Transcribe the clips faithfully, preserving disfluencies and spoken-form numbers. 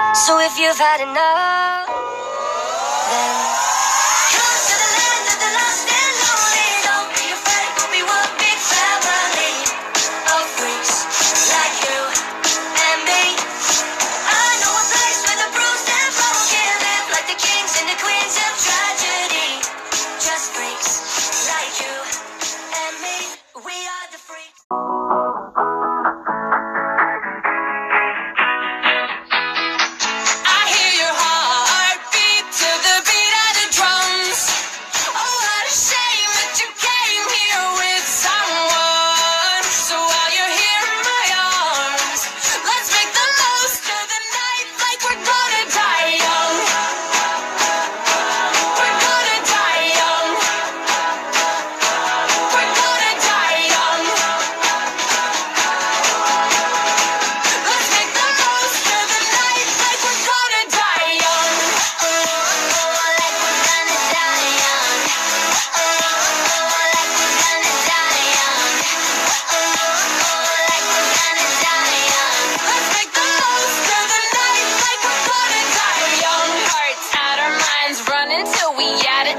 So if you've had enough, then come to the land of the lost and lonely. Don't be afraid, we'll be one big family of freaks like you and me. I know a place where the bruised and broken live like the kings and the queens of tragedy. Just freaks like you and me. We are the freaks.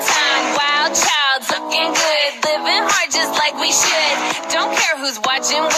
Like we should. Don't care who's watching.